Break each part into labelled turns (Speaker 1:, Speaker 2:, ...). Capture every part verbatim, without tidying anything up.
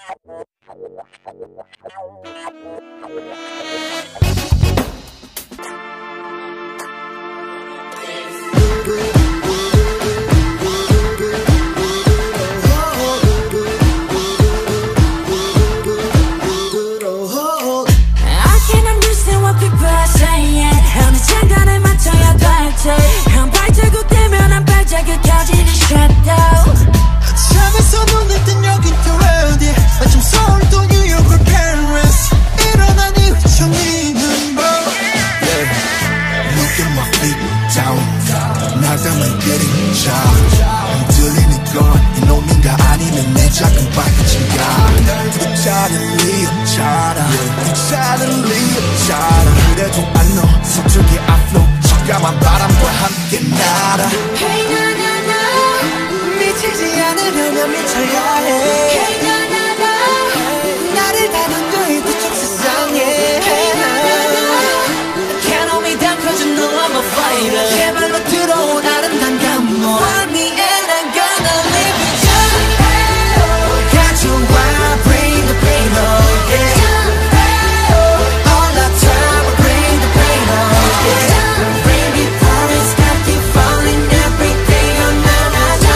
Speaker 1: 잠에서 눈을 뜬 여긴 또 어디 마침 서울 또 뉴욕을 페리스 일어난 이후 정리는 뭐
Speaker 2: Look at my feet down 날 담은 그림자 흔들리는 건 이놈인가 아니면 내 작은 발끝인가 괜찮은 리었잖아 괜찮은 리었잖아 그래도 안 너 서툴게 앞로 적감한 바람과 함께 날아
Speaker 1: Hey na na na 미치지 않으려면 미쳐야 해 Hey na na na 나를 다듬는 이쪽 세상에 Hey na na na Can't hold me down cause you know I'm a fighter 제발로 들어온 아름다운 감동 Find me and I'm gonna live with you 가져와 bring the pain oh yeah All the time I bring the pain oh yeah Bring it on and stop keep falling every day oh na na na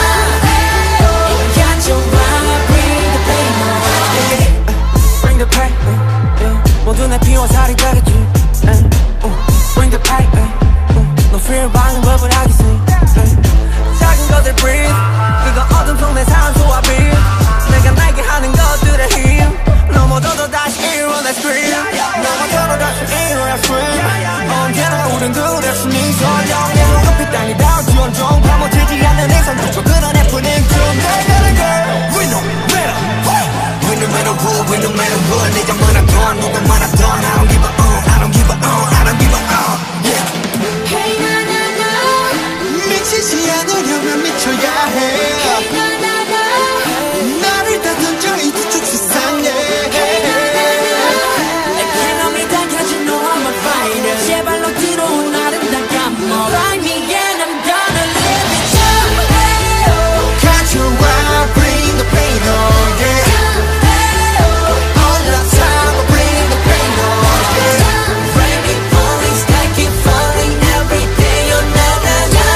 Speaker 1: 가져와 bring the pain oh yeah Bring the pain yeah 모두 내 피와 살이 되겠지 Bring the pain 너 fear 방은 법을 하겠지 작은 것들 breathe 그거 어둠 속 내 산소와 빛 내가 날게 하는 것들의 힘 넘어져도 다시 일어나 scream 넘어져도 다시 일어나 scream 언제나 우린 둘의 숨이 설령 내 눈앞이 땅이 닿을지 온종 파묻히지 않는 이상 그저 그런 해프닝 좀 내가는 girl We no matter who We no matter who We no matter what 네가 많았던 누가 많았던 I don't give a uh I don't give a uh I don't give a uh Yeah Hey na na na 미치지 않으려면 미쳐야 해 Hey na na na 나를 다 던져 이 뒤쪽 세상에 Hey na na na I can't hold me down cause you know I'm a fighter 제발로 들어온 아름다운 감동 Find me and I'm gonna live with you 가져와 bring the pain oh yeah All the time I bring the pain oh yeah Bring me falling sky keep falling every day oh na na na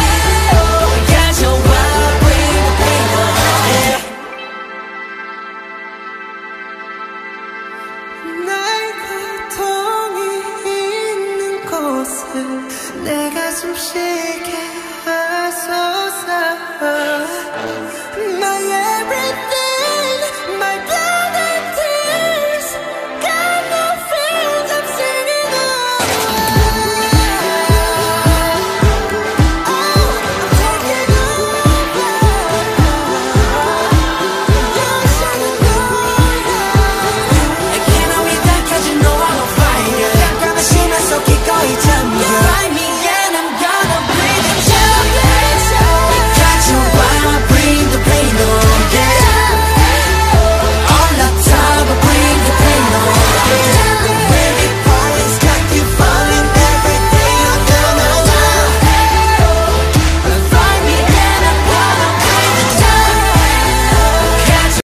Speaker 1: 가져와 bring the pain oh yeah 나의 고통이 있는 곳에 내 가슴 쉬게 하소서